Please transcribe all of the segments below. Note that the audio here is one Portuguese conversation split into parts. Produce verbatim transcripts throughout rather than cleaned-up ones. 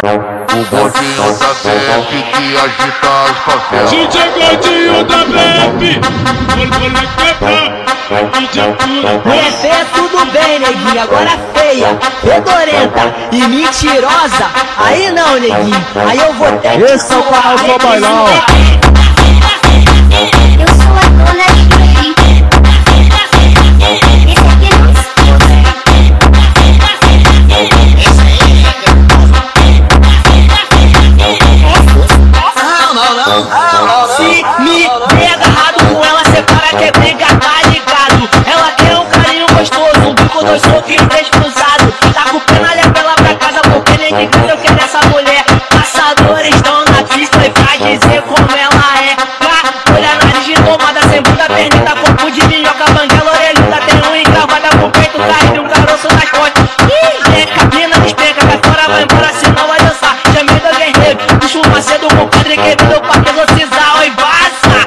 O gordinho da V F que agita as favelas. D J gordinho da V F, mulher feia tudo bem, neguinho, agora feia, fedorenta e mentirosa, aí não, neguinho, aí eu vou ter que... Esse é o canal Só Bailão. Eu sou a Dona Gigi. Esse aqui não Se me der agarrado com ela, cê para que é briga, tá ligado? Ela quer um carinho gostoso, um bico, dois socos e três cruzados. Tá com pena, leva ela pra casa, porque nem que eu quero essa mulher. Caçadores estão na pista e pra dizer como ela é. Pra olhar nariz de tomada, sem bunda, pernita, corpo de minhoca, banguela, orelhuda, tem um encravada com o peito caído, um caroço nas costas. Ih, é cabina, despenca, vai fora, vai embora, senão vai dançar. Chamei do guerreiro, puxo um macedo com o padre querido pra exorcizar, oi, vaza.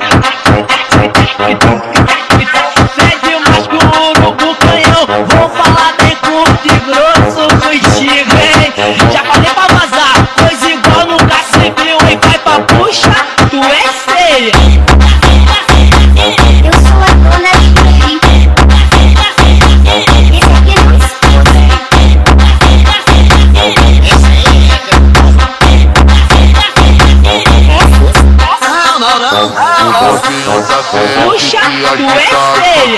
Fede mais que o urubu canhão, vou falar bem curto e grosso contigo, hein? Já falei pra vazar, coisa igual nunca se viu, hein? Vai pra puxa, tu é feia. Eu sou a Dona Gigi. Esse aqui não puxa, tu é feia.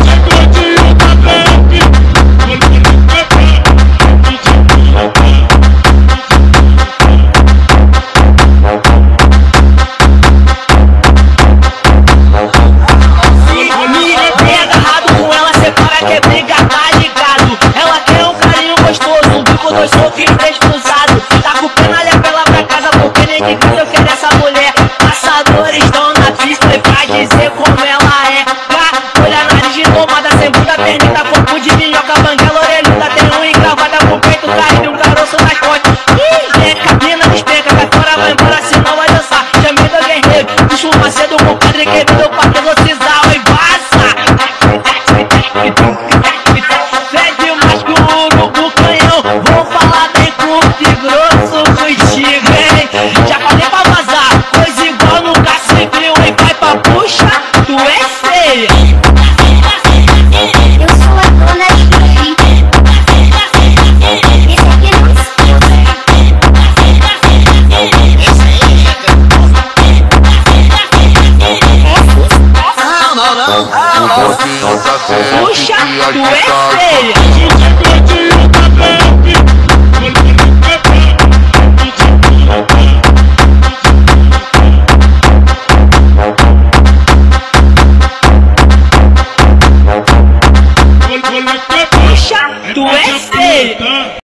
Se me der agarrado com ela, cê para que é briga, tá ligado? Ela quer um carinho gostoso, um bico, dois socos e três cruzados. Tá com pena, leva ela pra casa, porque nem que eu quero essa mulher. Caçadores estão na pista e pra dizer como ela é. Pra olhar nariz de tomada, sem bunda, pernita, corpo de minhoca, banguela, orelhuda, tem um encravada com o peito caído, um caroço nas costas. Ih, é cabina, despenca, vai fora, vai embora, senão vai dançar. Chamei do guerreiro, puxo um macedo com o padre querido pra exorcizar, oi, vaza. Fede mais que o urubu canhão, vou falar bem curto e grosso contigo, hein? Já falei pra vazar, coisa igual nunca se viu, hein? Vai pra puxa, tu é feia. Eu sou a Dona Gigi. Esse aqui não O gordinho da V F Puxa, que tu agita é as feia. gordinho da V F. Puxa, tu é feia.